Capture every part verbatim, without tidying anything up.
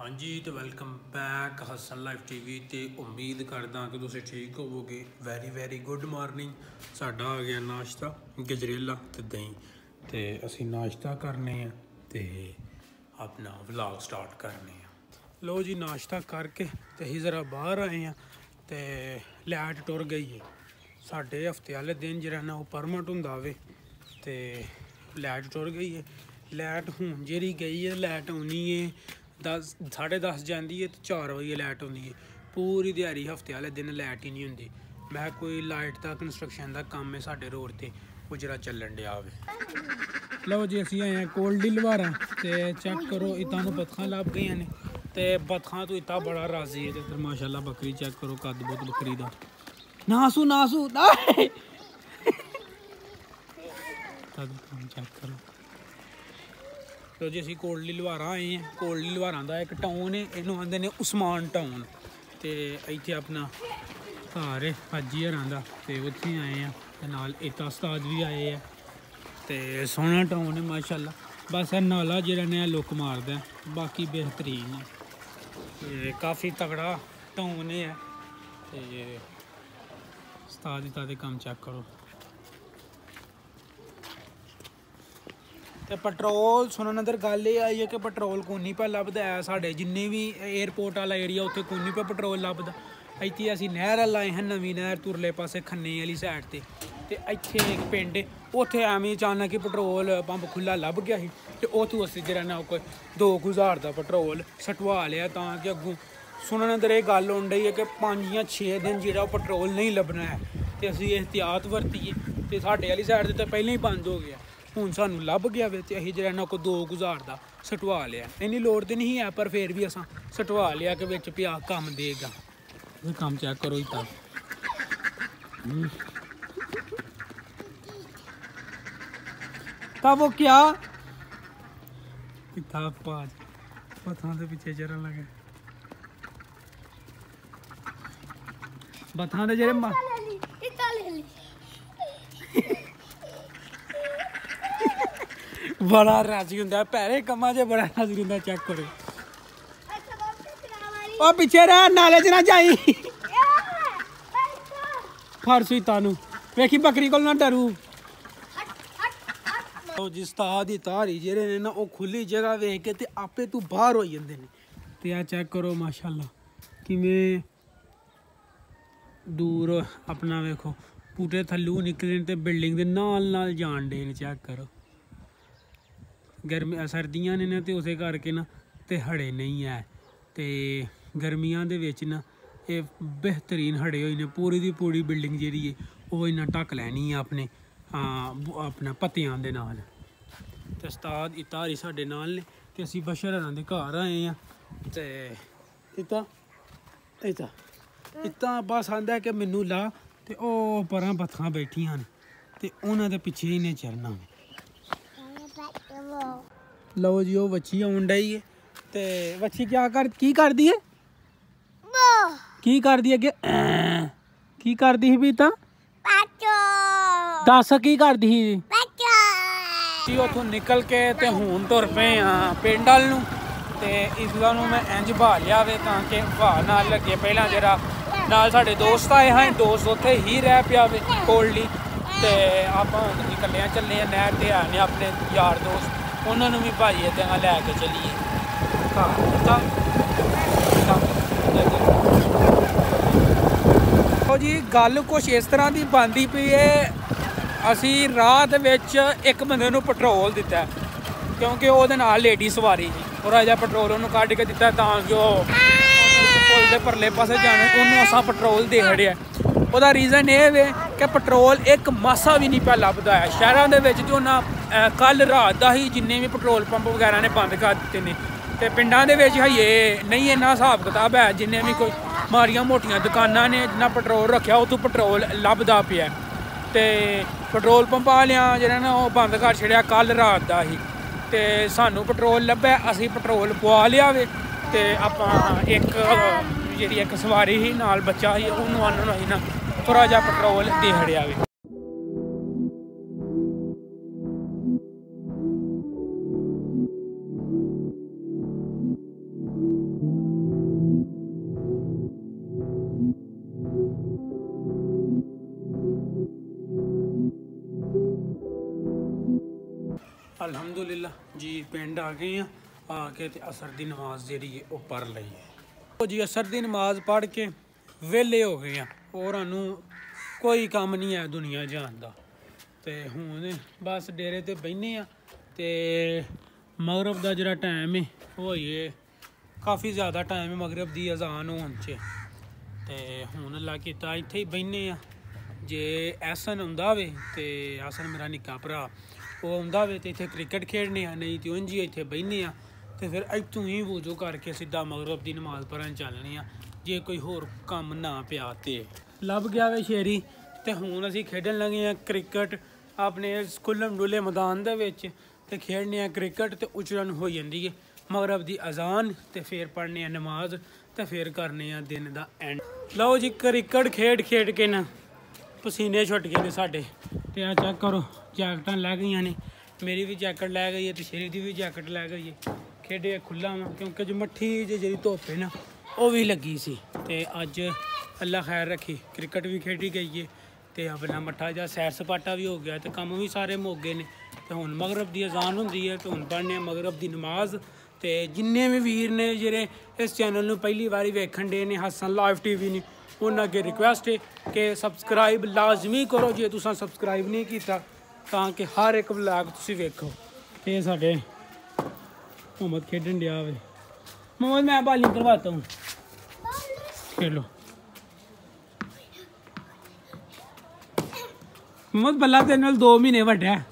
हाँ जी तो welcome back Hasan life TV ते उम्मीद करदा कि तुसीं ठीक होवोगे। Very very good morning. साडा आ गया नाश्ता गजरेला ते दही ते असी नाश्ता करने हैं ते अपना व्लॉग स्टार्ट करने हैं। लो जी नाश्ता करके ते असीं ज़रा बाहर आए हैं ते लाइट टुर गई है। साडे हफ्ते वाले दिन जेह्ड़ा ना ओह् परमट हुंदा वे ते लाइट टुर गई है। लाइट हूँ जेह्ड़ी गई है लाइट आनी है दस साढ़े दस जाती है तो चार बजे लाइट आती है। पूरी दिहाड़ी हफ्ते वाले दिन लाइट ही नहीं होंगी। मैं कोई लाइट का कंस्ट्रक्शन का काम है साढ़े रोड से वो जरा चलन दिया वे। लो जी असी आए हैं कोल्डी लवारा तो चेक करो इतना बतखा लभ गई ने तो बतखा तो इतना बड़ा राजी है। तो माशाल्लाह बकरी चेक करो कद बुत बकरी का नासू नासू चेक करो। तो जी असी कोटली लवारा आए हैं। कोटली लवारा का एक टाउन है इनू आते हैं उस्मान टाउन तो इतने अपना घर है हाजी हरां का तो उत्थे आए हैं तो नाल इता उस्ताद भी आए हैं तो सोहना टाउन है माशाल्लाह। बस नाला जेह्ड़ा नया लुक मारदा है बाकी बेहतरीन है ते काफ़ी तगड़ा टाउन है तो उस्ताद इता दे कम्म चेक करो। तो पेट्रोल सुनने अंदर गल ये आई है कि पेट्रोल कोनी पे लभदा है। साढ़े जिन्ने भी एयरपोर्ट वाला एरिया उत्थे कोनी पे पेट्रोल लभदा। इत्थे असीं नहर लाए हैं नवीं नहर तुरले पासे खन्ने वाली साइड ते ते इत्थे एक पिंड है उत्थे एवें अचानक ही पेट्रोल पंप खुला लभ गया ही ते उत्थों असीं जेह्ड़ा ना कोई दो हज़ार दा पेट्रोल सटवा लिया तां कि अग्गों सुनने अंदर ये गल होन डई है कि पंज या छे दिन जेह्ड़ा पेट्रोल नहीं लभना है ते असीं एहतियात वरतीए ते साढ़े वाली साइड ते पहले ही बंद हो गया। हूँ सानू लभ गया वे तो असीं जेह्ड़ा ना कोई दो हज़ार का सटवा लिया। इन्नी लोड़ तो नहीं है पर फिर भी असां सटवा लिया कि बिच पिया कम देगा। कम चेक करो इतना का वो क्या इतना पाज बथां दे पिछे चरन लगे बथां दे जेह्ड़े बड़ा राजी होंदा पैरे कम्मा च बड़ा राजी होंदा। चेक करो ओ पिछे रह नाले च ना जाई फड़ सुईता नू वेखी बकरी कोल ना डरू। जिस उस्ताद दी तारी जेह्ड़े ने ना ओह् खुली जगह वेख के ते आपे तू बाहर हो जांदे ने ते आ चेक करो माशाल्लाह किवें दूर अपना वेखो बूटे थल्लू निकले ते बिल्डिंग दे नाल नाल जान डे ने। चेक करो गर्मी सर्दियां ने तो उस करके ना ते हड़े नहीं है तो गर्मियां दे विच ना ये बेहतरीन हड़े होए ने। पूरी दी पूरी बिल्डिंग जी है वो इन्ना ढक लैनी है अपने अपना पत्तियां दे नाल। ते उस्ताद इतारी साडे नाल ने ते असीं बशर हरां दे घर आए हैं ते इता इता इता बस आंदा कि मैनू ला ते ओह परां बत्थां बैठियां न ते उन्हां दे पिछे इन्हें चलना। लो जी वो बच्ची आउन डई है ते बच्ची क्या कर की कर दी है की कर दी अगे की कर दी भी ता दस की कर दी ही उथों निकल के ते हुण तुर पे हाँ पिंड वाल नूं ते इसदा नूं मैं इंज बहा लिया वे तां कि बहा नाल लगे। पहला जरा नाल साडे दोस्त आए हैं दोस्त उत्थे ही रह पिया वे कोल्डी ते आपां निकले चले नहर ते आने अपने यार दोस्त उन्होंने भी भाई ते लैके चलीए घर जी। गल कुछ इस तरह की बनती पई है असी राह दे विच एक बंदे नूं पेट्रोल दिता है क्योंकि वो नाल लेडी सवारी थी और अजा पेट्रोल उन्होंने कढ़ के दिता तां जो पुल दे परले पासे जाने उन्होंने असां पेट्रोल दे छड़िया। ਉਹਦਾ रीज़न ये वे कि पेट्रोल एक मासा भी नहीं पा लभदा है शहरों के विच जो ना कल रात का ही जिन्ने भी पेट्रोल पंप वगैरह ने बंद कर दिते ने ते पिंडां दे विच हजे नहीं इन्ना हिसाब किताब है। जिन्ने भी कोई माड़ियां मोटियां दुकानां ने जिन्ना पेट्रोल रखा उत्थों पेट्रोल लभदा पिया ते पेट्रोल पंप वालियां जेह्ड़ा ना ओह् बंद कर छड़िया कल रात का ही ते सानू पेट्रोल लब्भे असीं पेट्रोल पवा लिया वे ते आपां एक जेह्ड़ी एक सवारी ही नाल बच्चा ही उन्होंने आनन होई ना थोड़ा जा पेट्रोल दे छड़िया वे। जी पिंड आ गए हैं, आके ते असर दी नमाज जी है वो पढ़ ली है। तो जी असर दी नमाज पढ़ के वेले हो गए हैं और सानू कोई काम नहीं है दुनिया जहान दा। ते हुण बस डेरे ते बहने आ ते मगरब दा जिहड़ा टाइम है वो ये काफ़ी ज़्यादा टाइम है मगरब दी अजान होने च। ते हुण अल्लाह कीता इत्थे ही बहने आ। जे ऐसन आंदा होवे ते ऐसन मेरा निक्का भरा वो आंदा होवे ते इत्थे क्रिकेट खेडने आ, नहीं तो उंज ही इत्थे बहने आ ते फिर इत्थों ही वजू करके सीधा मगरब दी नमाज पढ़न चलने आ जे कोई होर काम ना पिया ते। लभ गया वे शेरी ते हुण असीं खेडन लगे आ क्रिकेट अपने खुल्लम डुल्ले मैदान दे विच ते खेडने आ क्रिकेट ते उचड़न हो जांदी है मगरब दी अजान ते फिर पढ़ने नमाज ते फिर करने दिन दा एंड। लो जी क्रिकेट खेड खेड के ना पसीने छुट गए ने साडे ते आ चेक करो जैकटां लै गई ने, मेरी भी जैकट लै गई है ते शेरी दी भी जैकट लै गई है। खेडे खुला वा क्योंकि जो मट्ठी जी जी धुप्प है ना वो भी लगी सी ते अज अल्लाह खैर रखी क्रिकेट भी खेडी गई है ते अपना मट्ठा जा सैर सपाटा भी हो गया ते कम भी सारे मुक्के ने ते हुण मगरब दी अजान हुंदी है ते हुण पढ़ने मगरब दी नमाज। ते जिन्ने भी वीर ने जेह्ड़े इस चैनल नूं पहली बारी वेखण डे ने हसन लाइव टीवी ने उन्हां अगे रिक्वेस्ट है कि सबसक्राइब लाजमी करो जे तुसां सबसक्राइब नहीं कीता तां कि हर एक व्लॉग तुसीं वेखो। ते साडे मोहम्मद खेडन दिया वे। मोहम्मद मैं बॉलिंग करवाता हूँ, खेलो। मोहम्मद बल्ला तेरे नाल दो महीने वड्डा है।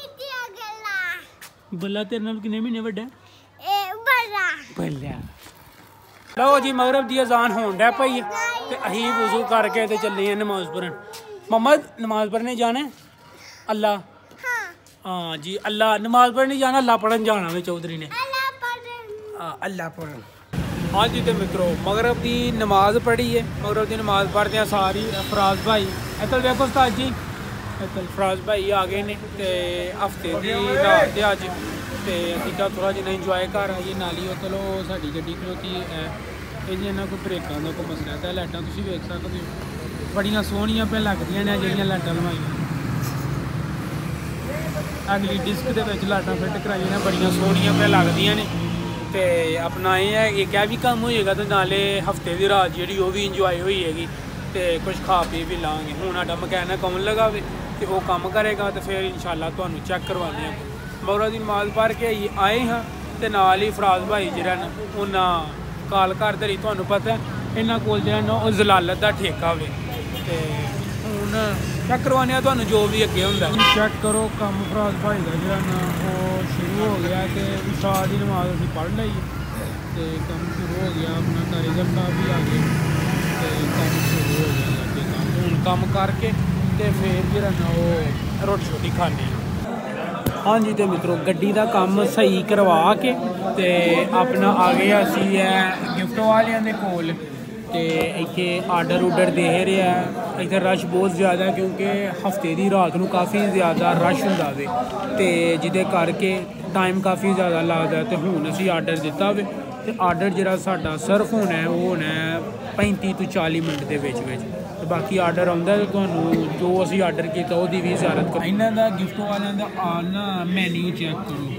बल्ला तेरे नाल किन्ने महीने वड्डा है? बल्ला। लो जी मगरब दी अजान होण डै पई ते अहीं वज़ू करके ते चले हैं नमाज पढ़न। मोहम्मद नमाज पढ़ने जाना है? अल्लाह हाँ जी अल्लाह नमाज पढ़ने जाना, अल्लाह पढ़न जाना में चौधरी ने अल्लाह पढ़न। हाँ जी तो मित्रों मगरब की नमाज पढ़ी है, मगरब की नमाज पढ़ते हैं सारी। फराज भाई इधर देखो उस्ताद जी, इधर फराज भाई आ गए ने ते हफ्ते की रात है अज ते असीं थोड़ा जिन्ना इंजॉय कर आइए नाली। चलो साडी गड्डी खलोती है इन्ना कोई ब्रेकां का कोई मसला है। लाइटां तुसीं वेख सकदे हो बड़ियां सोहणियां पे लगदियां ने जिहड़ियां लाइटां लवाइयां अगली डिस्क दे विच लाइटां फिट कराइयां ने बड़ियां सोहणियां पे लगदियां ने। ते अपना ये है एक भी काम होएगा तो नाले हफ्ते की रात जी वो भी इंजॉय होएगी तो कुछ खा पी भी लाँगे। हूँ साडा मकैनिक आउन लगा वे तो वो काम करेगा तो फिर इंशाल्लाह तुहानूं चेक करवाने मगरब दी नमाज पढ़ के आए हाँ तो नाल ही फराज भाई जिहड़ा ना उन्हां काल घर धरी तुहानूं पता है इन्हां कोल जिहड़ा ना ओह जलालत दा ठेका वे ते हुण चेक करवाने तुहानूं जो भी अगे हुंदा। चेक करो कम फराज भाई का जिहड़ा ना ओह शुरू हो गया कि इशा दी नमाज असीं पढ़ लई ते कम शुरू हो गया। अपना कारीगर साहब भी आ गए ते कम शुरू हो गया अगे कम हुण कम करके ते फिर जिहड़ा ना ओह रोटी शोटी खाने। हाँ जी तो मित्रों गड्डी का काम सही करवा के ते अपना आ गए असी है गिफ्ट वालियां दे कोल ते इत्थे आर्डर उर्डर दे रहा है। इत्थे रश बहुत ज़्यादा क्योंकि हफ्ते की रात को काफ़ी ज़्यादा रश हुंदा वे ते जिहदे करके टाइम काफ़ी ज़्यादा लगदा ते हुण असी आर्डर दिता वे ते आर्डर जिहड़ा साडा सर्फ होना है वो होना है पैंती तो चाली मिनट के विच विच। तो बाकी आर्डर आउंदा है तुहानूं जो असी आर्डर किया उसकी भी ज़्यारत करो। इन्हां दा गिफ्ट वालियां दा आना मैन्यू चेक करो,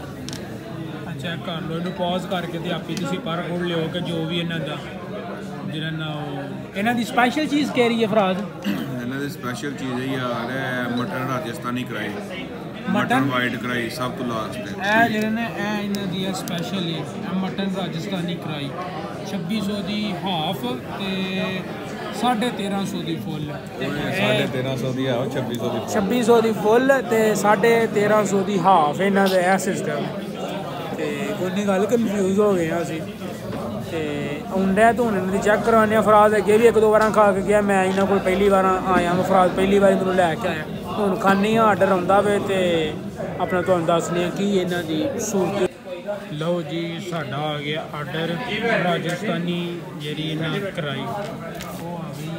चेक कर लो इन्हूं पॉज करके तो आपी तुसीं पढ़ पुढ़ लिओ कि जो भी इन्हां दा जिहड़ा ना इन्हां दी स्पैशल चीज़ केह्ड़ी है फराज? इन्हां दी स्पैशल चीज़ है यार है मटन राजस्थानी कढ़ाई, मटन वाइट कढ़ाई सब तो लास्ट है। ए जिहड़ा ना ए इन्हां दी स्पैशल है मटन राजस्थानी कढ़ाई छब्बी सौ की हाफ ते साढ़े तेरह सौ की फुल। साढ़े तेरह सौ की हाफ छब्बी सौ की छब्बी सौ की फुल ते साढ़े तेरह सौ की हाफ इन्हां दा ए सिस्टम ते कोई गल कन्फ्यूज हो गए असी ते औंदा तो हुण इन्हां दी चेक करवाने। फराज अगे भी एक दो बार खा के गया, मैं इन्हां कोल पहली बार आया मैं फराज पहली बार मैनूं लैके आया हुण खाने आर्डर आउंदा वे ते अपना तुहानूं दसने कि इन्हां दी सूरत। लो जी साडा आ गया आर्डर राजस्थानी जी इन्हें कराई वो आ गई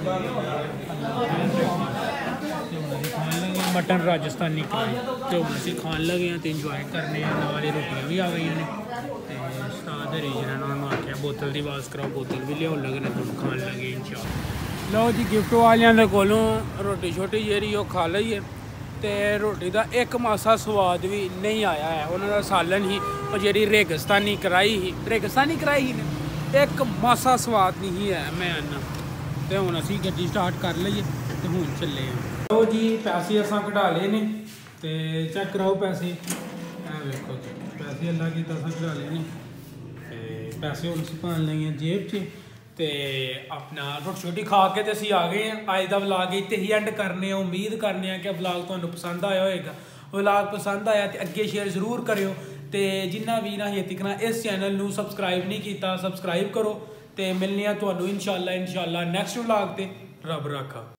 खान लगे मटन राजस्थानी कराई तो हम असी खान लगे हैं तो इंजॉय करने नाले रोटियां भी आ गई ने उस्ताद हरी जिन्होंने उन्होंने आख्या बोतल की आवाज़ कराओ बोतल भी लिया लगे तुम खान लगे इंशाल्लाह। लो जी गिफ्ट वालियां दे कोलों रोटी छोटी जी खा ली है ਤੇ ਰੋਟੀ ਦਾ ਇੱਕ ਮਾਸਾ ਸਵਾਦ ਵੀ ਨਹੀਂ ਆਇਆ ਹੈ। ਉਹਨਾਂ ਦਾ ਸਾਲਨ ਹੀ ਉਹ ਜਿਹੜੀ ਰੇਗਿਸਤਾਨੀ ਕੜਾਈ ਸੀ ਰੇਗਿਸਤਾਨੀ ਕੜਾਈ ਸੀ ਇੱਕ ਮਾਸਾ ਸਵਾਦ ਨਹੀਂ ਹੈ ਮੈਂ ਆਨਾ। ਤੇ ਹੁਣ ਅਸੀਂ ਗੱਡੀ ਸਟਾਰਟ ਕਰ ਲਈਏ ਤੇ ਹੁਣ ਚੱਲੇ ਆ। ਲੋ ਜੀ ਪੈਸੇ ਅਸਾਂ ਕਢਾ ਲਏ ਨੇ ਤੇ ਚੈੱਕ ਕਰਾਓ ਪੈਸੇ। ਇਹ ਵੇਖੋ ਪੈਸੇ ਅੱਲਾ ਕੀ ਅਸਾਂ ਕਢਾ ਲਏ ਨੇ ਤੇ ਪੈਸੇ ਹੁਣ ਅਸੀਂ ਪਾ ਲਏ ਜੇਬ 'ਚ। ਤੇ ਆਪਣਾ ਰੋਟੀ ਛੋਟੀ ਖਾ ਕੇ ਤੇ ਅਸੀਂ ਆ ਗਏ ਹਾਂ। ਅੱਜ ਦਾ ਵਲਾਗ ਇੱਥੇ ਹੀ ਐਂਡ ਕਰਨੇ ਆ। ਉਮੀਦ ਕਰਨੇ ਆ ਕਿ ਵਲਾਗ ਤੁਹਾਨੂੰ ਪਸੰਦ ਆਇਆ ਹੋਏਗਾ। ਵਲਾਗ ਪਸੰਦ ਆਇਆ ਤੇ ਅੱਗੇ ਸ਼ੇਅਰ ਜ਼ਰੂਰ ਕਰਿਓ ਤੇ ਜਿੰਨਾ ਵੀ ਨਾ ਹਜੇ ਤੱਕ ਇਸ ਚੈਨਲ ਨੂੰ ਸਬਸਕ੍ਰਾਈਬ ਨਹੀਂ ਕੀਤਾ ਸਬਸਕ੍ਰਾਈਬ ਕਰੋ ਤੇ ਮਿਲਨੇ ਆ ਤੁਹਾਨੂੰ ਇਨਸ਼ਾਅੱਲਾ ਇਨਸ਼ਾਅੱਲਾ ਨੈਕਸਟ ਵਲਾਗ ਤੇ। ਰੱਬ ਰਾਖਾ।